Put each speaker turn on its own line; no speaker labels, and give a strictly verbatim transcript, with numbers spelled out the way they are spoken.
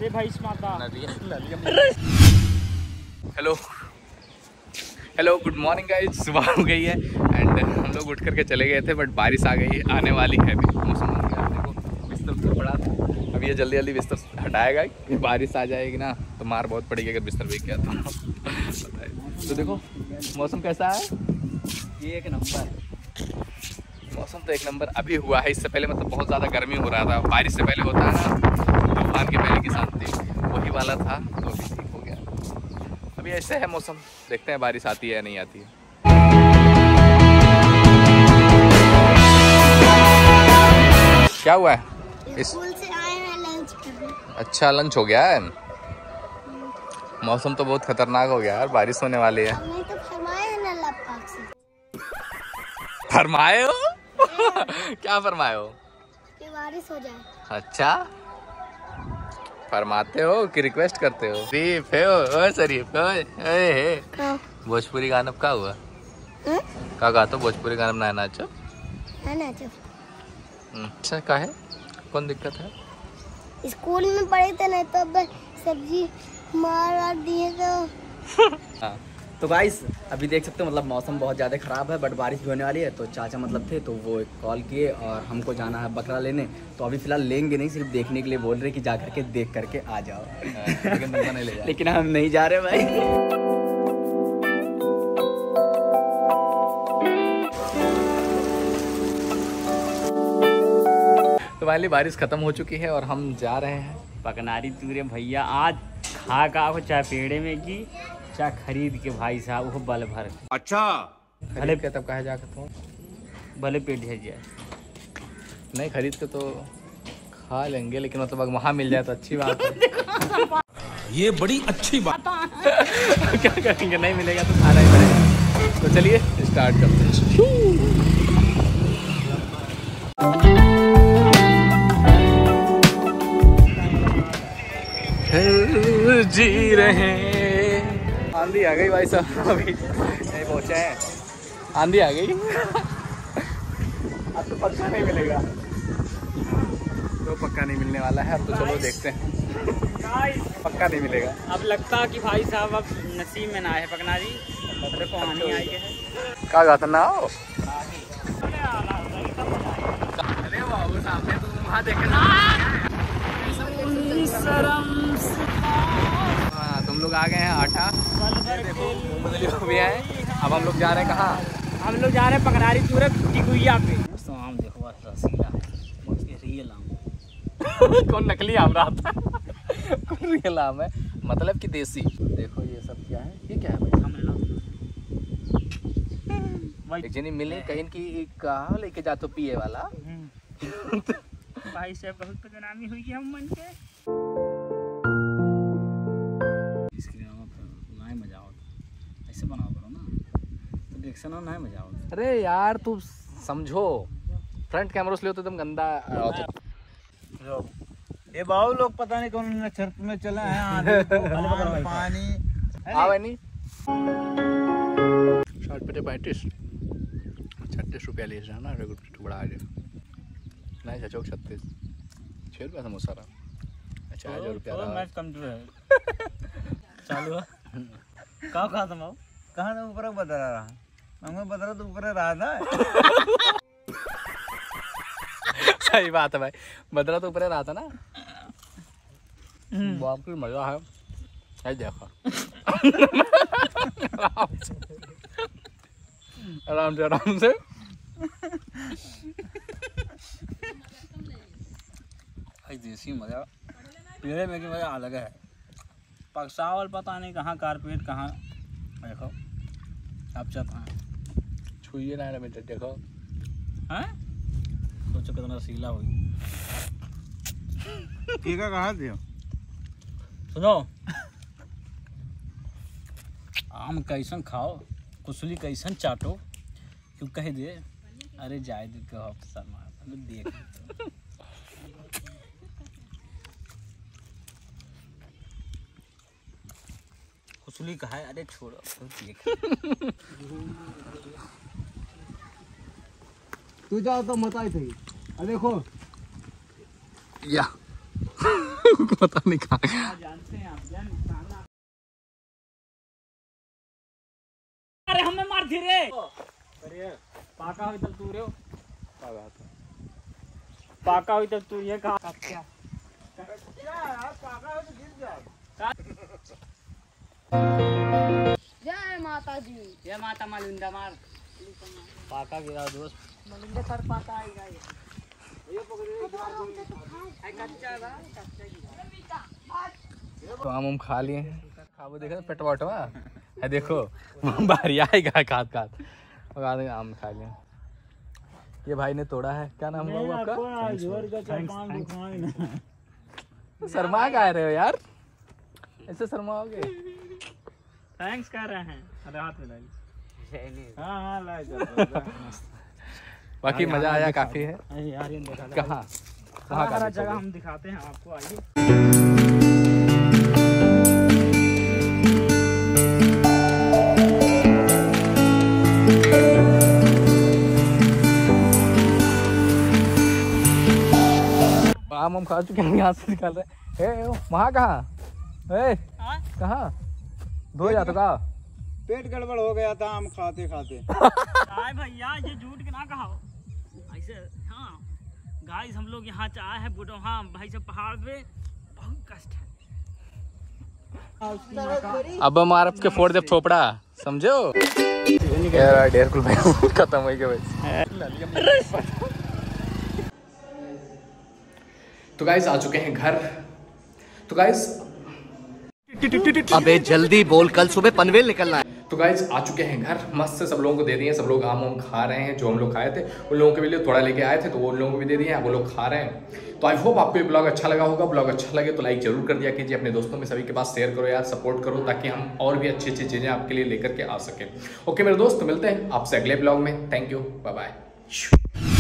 अरे भाई माता।
Hello hello good morning guys. सुबह हो गई है एंड हम लोग उठ करके चले गए थे बट बारिश आ गई है, आने वाली है अभी। मौसम देखो बिस्तर बिस्तर पड़ा था, अब ये जल्दी जल्दी बिस्तर हटाएगा कि बारिश आ जाएगी ना तो मार बहुत पड़ेगी अगर बिस्तर भीग गया तो। तो देखो मौसम कैसा है,
ये एक नंबर
मौसम तो एक नंबर अभी हुआ है। इससे पहले मतलब बहुत ज़्यादा गर्मी हो रहा था, बारिश से पहले होता है ना तूफान के पहले की शांति, वही वाला था तो अभी ठीक हो गया। अभी ऐसे है मौसम, देखते हैं बारिश आती है या नहीं आती है। क्या हुआ है?
स्कूल से आए हैं लंच करने।
अच्छा लंच हो गया है। मौसम तो बहुत खतरनाक हो गया यार, बारिश होने वाली है।
हमने तो फरमाया है ना लैपटॉप से।
फरमाए हो? क्या फरमाए हो?
कि बारिश हो जाए।
अच्छा फरमाते हो कि रिक्वेस्ट करते हो? शरीफ है ओ शरीफ है। भोजपुरी गाना का हुआ का गा तो भोजपुरी गाना बनाया नाचो
है ना जो
अच्छा का है, कौन दिक्कत है?
स्कूल में पढ़े थे ना तो सब्जी मार वार दिए तो।
हाँ तो गाइस अभी देख सकते हो मतलब मौसम बहुत ज़्यादा ख़राब है बट बारिश भी होने वाली है। तो चाचा मतलब थे तो वो कॉल किए और हमको जाना है बकरा लेने। तो अभी फ़िलहाल लेंगे नहीं, सिर्फ देखने के लिए बोल रहे कि जा करके देख करके आ जाओ।
लेकिन नहीं ले जाए।
लेकिन हम नहीं जा रहे भाई।
तो वाली बारिश ख़त्म हो चुकी है और हम जा रहे हैं
पकनारी तुरे भैया आज खा का चाहे पेड़े में की चाहे खरीद के भाई साहब वो बल भर।
अच्छा भले के तब कहे जाकर तो
भले पेट है जाए
नहीं खरीद के तो खा लेंगे लेकिन मतलब अगर वहाँ मिल जाए तो अच्छी बात है।
ये बड़ी अच्छी बात।
क्या करेंगे, नहीं मिलेगा तो खाना ही पड़ेगा। तो चलिए स्टार्ट करते हैं। जी रहे आंधी आ गई भाई साहब, अभी नहीं पहुंचे हैं, आंधी आ गई। अब तो पक्का नहीं मिलेगा, तो पक्का नहीं मिलने वाला है। अब तो चलो देखते हैं, पक्का नहीं मिलेगा।
अब लगता कि भाई साहब अब नसीब में ना है पकनारी, देखो आनी आई है।
क्या गाता ना हो? अरे वाह सामने तो वहाँ देखना। हाँ तुम लोग आ गए हैं आटा, देखो भी आए। अब हम लोग जा रहे हैं कहाँ?
हम लोग जा रहे हैं पकनारी तुरंत टिकुइया पे। तो आम देखो रसीला है, रियल आम।
कौन नकली आम रहा था? कौन रियल आम है मतलब कि देसी? देखो ये सब क्या है, ये क्या है भाई? एक जनी मिले कहीं की कहा लेके जा तो पिए वाला।
भाई से बहुत बदनामी हुई कि हम मन के नहीं मजा आओ, ऐसे बनाओ करो ना तो रिएक्शन हो नहीं मजा आओ।
अरे यार तू समझो, फ्रंट कैमरा से ले तो एकदम गंदा।
ये बाबू लोग पता नहीं कौन नक्षत्र में चला है। पानी
आवे नहीं शॉर्ट पे पैंतीस छत्तीस रुपया ले जाना टुकड़ा आ जाए नहीं चौक छत्तीस छः रुपया समोसा रहा। अच्छा हजार रुपया रहा।
चालू
कहाँ कहाँ तुम कहाँ तुम ऊपर बदल रहा हमें बदला तो ऊपर रहा था।
सही बात है भाई, बदला तो ऊपर रहा था ना। बाप की मजा है, है देखो आराम से आराम से।
देसी मजा पेड़े में की मजा अलग है। पकसावल पता नहीं कहाँ कारपेट कहाँ देखो अब चता
छुइए ना बेटा देखो
हैं सोचो कितना रसीला हुई।
टीका कहाँ दियो?
सुनो आम कैसन खाओ कुसली कैसन चाटो क्यों कह दे। अरे जाए दे कहो शर्मा देख कुसली कहा है। अरे छोड़ो देख
तू जाओ तो मत आई थी। देखो
या पता नहीं कहाँ।
जानते हैं आप जान अरे हमें मार दी रे अरे पाका हुई तब तू रे पाका हुई तब तू ये कहा क्या
जय माता दी।
ये माता मालुंदा मार पाका गिरा दोस्त मालुंदा सर पाका आएगा ये
तो आम हम खा लिए हैं। खाबो देखा पेटवा वटवा है देखो बाहर आएगा खात खात और आम खा लिए। ये भाई ने तोड़ा है, क्या नाम हुआ आपका? शर्मा का रहे हो यार, ऐसे शर्माओगे?
थैंक्स कर रहे हैं। अरे हाथ में डालिए। हाँ हाँ ला
बाकी मजा आया काफी है। कहाँ
वहाँ का जगह हम दिखाते हैं आपको, आइए।
आम हम खा चुके हैं, यहाँ से निकाल रहे हैं। वहाँ कहाँ कहाँ धो जा तो कहा
पेट गड़बड़ हो गया था आम खाते खाते। आए भैया ये झूठ के ना कहो ऐसे। हाँ गाइस हम लोग यहाँ आए हैं बुढ़ो। हाँ भाई साहब पहाड़ पे बहुत कष्ट है।
अब हमारा के फोड़ दे थोपड़ा समझो यार। डेढ़ किलो खत्म हो गया। तो गाइस आ चुके हैं घर। तो गाइस
अबे जल्दी बोल, कल सुबह पनवेल निकलना है।
तो गाइस आ चुके हैं घर, मस्त से सब लोगों को दे दिए। सब लोग आम आम खा रहे हैं। जो हम लोग खाए थे उन लोगों के लिए थोड़ा लेके आए थे तो वो उन लोगों को भी दे दिए, वो लोग खा रहे हैं। तो आई होप आपको ये ब्लॉग अच्छा लगा होगा। ब्लॉग अच्छा लगे तो लाइक जरूर कर दिया कीजिए, अपने दोस्तों में सभी के पास शेयर करो यार, सपोर्ट करो ताकि हम और भी अच्छी अच्छी चीज़ें आपके लिए लेकर के आ सकें। ओके मेरे दोस्त, मिलते हैं आपसे अगले ब्लॉग में। Thank you, bye bye.